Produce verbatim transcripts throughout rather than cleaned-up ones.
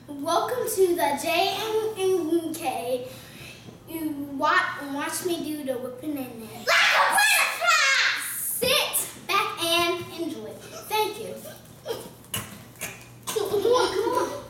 Welcome to the J and K. You watch, watch me do the whipping in there. Like a butterfly! Sit back and enjoy. Thank you. Come on, come on.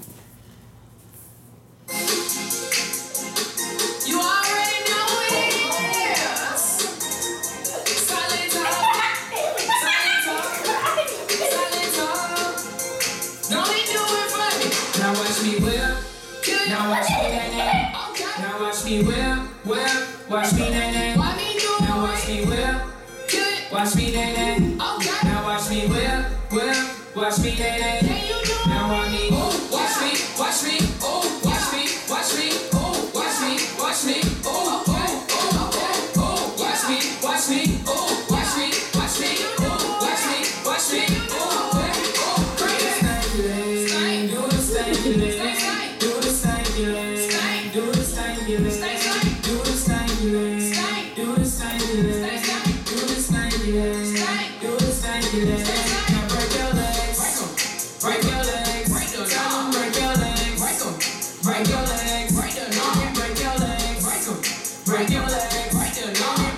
You already know it is. Silent talk. Silent talk. Silent talk. Don't he do it for me? Now watch me whip. Now watch me nay-nay. Now watch me whip, whip. Watch me nay-nay. Now watch me whip. Watch me nay-nay. Now watch me whip, whip. Watch me nay-nay. Now watch me, oh, watch me, watch me, oh, watch me, watch me, oh, watch me, watch me, oh, oh, oh, oh, oh, watch me, watch me, oh, watch me, watch me, oh, watch me, watch me, oh, oh, oh, do the stanky leg, do the stanky leg, do the stanky leg, do the stanky leg, do the stanky leg, do the stanky leg, do the stanky leg, do the stanky leg. Now break your legs, break your legs, break your legs, break your legs, break your legs, break your legs, break your legs, break your legs, break your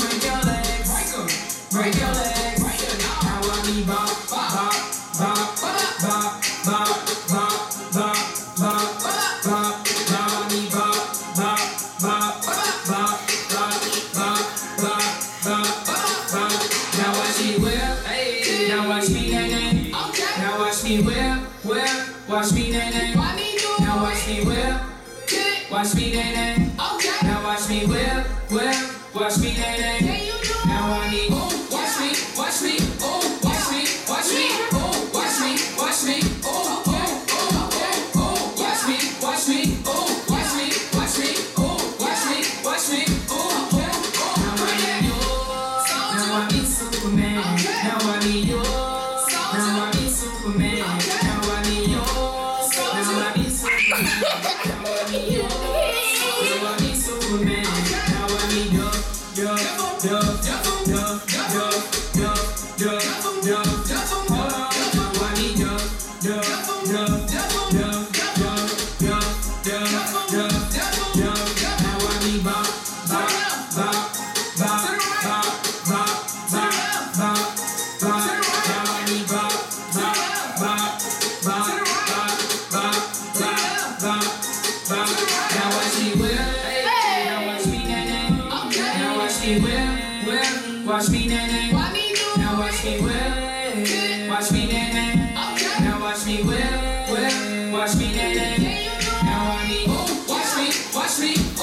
legs, break your legs. Now I need bop, bop, bop, bop, bop, bop, bop, bop, bop, bop. Now I need bop, bop, bop, bop, bop, bop, bop, bop, bop. Now watch me whip, hey. Now watch me nay-nay. Now watch me whip, whip. Watch me nay-nay. Now watch me whip. Watch me nay-nay. Now watch me whip, whip. Watch me nay-nay. Now I need, oh, watch me, watch me, oh, watch me, watch me, oh, watch me, watch me, oh, oh, oh, oh, oh, watch me, watch me, oh, watch me, watch me, oh, watch me, watch me, oh, oh, oh. Now I need yours. Now I need Superman. Now I need yours. Now I need Superman. Now I need yours. Now I need Superman. Now I need yours. Now I need Superman. Now I need yo, yo, yo, yo, yo, yo, yo, yo, yo. Hold on. Now I need yo, yo, yo, yo, yo, yo, yo, yo, yo. Now I need bop, bop, bop, bop, bop, bop, bop, bop, bop. Now I need bop, bop, bop, bop, bop, bop, bop, bop, bop. Now watch me whip, now watch me nay-nay. Now watch me whip, whip. Watch me nay-nay. Now watch me whip, watch me nay-nay. Now watch me whip, whip. Watch me nay-nay. Now I need, oh, watch me, watch me.